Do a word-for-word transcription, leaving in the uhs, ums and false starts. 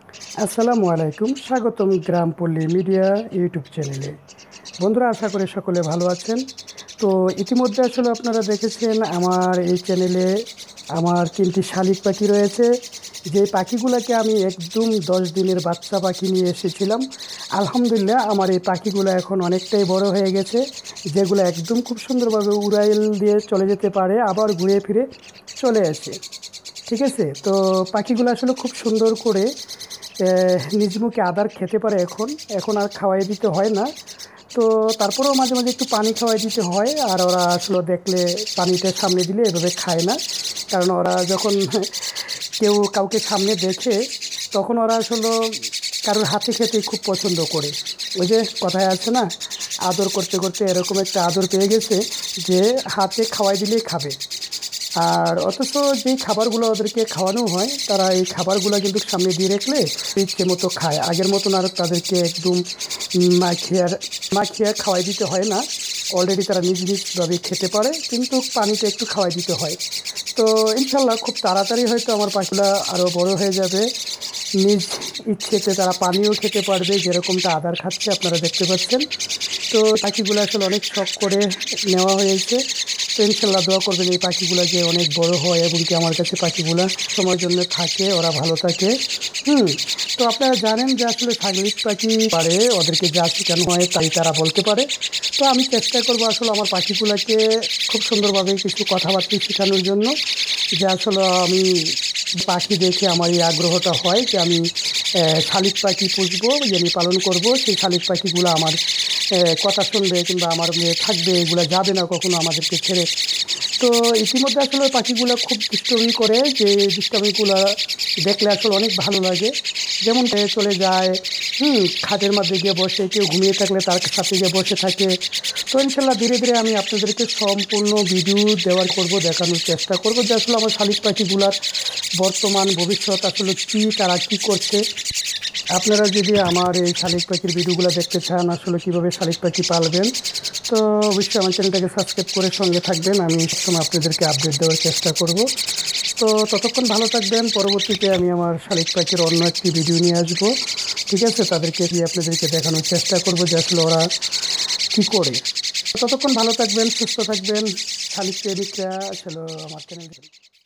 আসসালামু আলাইকুম, স্বাগতম গ্রামপল্লী মিডিয়া ইউটিউব চ্যানেলে। বন্ধুরা, আশা করি সকলে ভালো আছেন। তো ইতিমধ্যে আসলে আপনারা দেখেছেন আমার এই চ্যানেলে আমার তিনটি শালিক পাখি রয়েছে। যে পাখিগুলোকে আমি একদম দশ দিনের বাচ্চা পাখি নিয়ে এসেছিলাম। আলহামদুলিল্লাহ, আমার এই পাখিগুলো এখন অনেকটাই বড় হয়ে গেছে, যেগুলো একদম খুব সুন্দরভাবে উড়াইল দিয়ে চলে যেতে পারে, আবার ঘুরে ফিরে চলে আসে। ঠিক আছে, তো পাখিগুলো আসলে খুব সুন্দর করে আহ, নিজ মুখে আদার খেতে পারে। এখন এখন আর খাওয়াই দিতে হয় না। তো তারপরেও মাঝে মাঝে একটু পানি খাওয়াই দিতে হয়, আর ওরা আসলে দেখলে পানিটা সামনে দিলে এভাবে খায় না। কারণ ওরা যখন কেউ কাউকে সামনে দেখে, তখন ওরা আসলে কারোর হাতে খেতে খুব পছন্দ করে। ওই যে কথায় আছে না, আদর করতে করতে এরকম একটা আদর পেয়ে গেছে যে হাতে খাওয়াই দিলেই খাবে। আর অথচ যেই খাবারগুলো ওদেরকে খাওয়ানো হয়, তারা এই খাবারগুলো কিন্তু সামনে দিয়ে রাখলে ইচ্ছে মতো খায়। আগের মতন আর তাদেরকে একদম মাখিয়ে আর মাখিয়ে খাওয়াই দিতে হয় না। অলরেডি তারা নিজ নিজভাবে খেতে পারে, কিন্তু পানিটা একটু খাওয়াই দিতে হয়। তো ইনশাল্লাহ খুব তাড়াতাড়ি হয়তো আমার পাখিগুলো আরও বড় হয়ে যাবে। নিজ ইচ্ছেতে তারা পানিও খেতে পারবে, যেরকমটা আদার খাচ্ছে আপনারা দেখতে পাচ্ছেন। তো পাখিগুলো আসলে অনেক শখ করে নেওয়া হয়েছে। তো ইনশাল্লাহ দোয়া করবেন এই পাখিগুলো যে অনেক বড় হয়, এবং কি আমার কাছে পাখিগুলো সময়ের জন্য থাকে, ওরা ভালো থাকে। হুম। তো আপনারা জানেন যে আসলে শালিক পাখি পারে, ওদেরকে যা শেখানো হয় তাই তারা বলতে পারে। তো আমি চেষ্টা করবো আসলে আমার পাখিগুলোকে খুব সুন্দরভাবে কিছু কথাবার্তা শেখানোর জন্য, যে আসলে আমি পাখি দেখে আমার এই আগ্রহটা হয় যে আমি আহ, শালিক পাখি পুষবো, আমি পালন করব। সেই শালিক পাখিগুলো আমার আহ, কথা শুনবে, কিংবা আমার মেয়ে থাকবে, এগুলো যাবে না কখনো আমাদেরকে ছেড়ে। তো ইতিমধ্যে আসলে পাখিগুলো খুব দুষ্টামি করে, যে দুষ্টামিগুলো দেখলে আসলে অনেক ভালো লাগে। যেমন এ চলে যায়, হুম, খাটের মধ্যে গিয়ে বসে, কেউ ঘুমিয়ে থাকলে তার সাথে গিয়ে বসে থাকে। তো ইনশাল্লাহ ধীরে ধীরে আমি আপনাদেরকে সম্পূর্ণ ভিডিও দেওয়ার করব, দেখানোর চেষ্টা করব যে আসলে আমার শালিক পাখিগুলার বর্তমান ভবিষ্যৎ আসলে কী, তারা কী করছে। আপনারা যদি আমার এই শালিক পাখির ভিডিওগুলো দেখতে চান, আসলে কীভাবে শালিক পাখি পালবেন, তো অবশ্যই আমার চ্যানেলটাকে সাবস্ক্রাইব করে সঙ্গে থাকবেন। আমি সবসময় আপনাদেরকে আপডেট দেওয়ার চেষ্টা করব। তো ততক্ষণ ভালো থাকবেন। পরবর্তীতে আমি আমার শালিক পাখির অন্য একটি ভিডিও নিয়ে আসবো। ঠিক আছে, তাদেরকে দিয়ে আপনাদেরকে দেখানোর চেষ্টা করব যে আসলে ওরা কী করে। ততক্ষণ ভালো থাকবেন, সুস্থ থাকবেন। শালিক প্রেমিকরা আসলে আমার চ্যানেল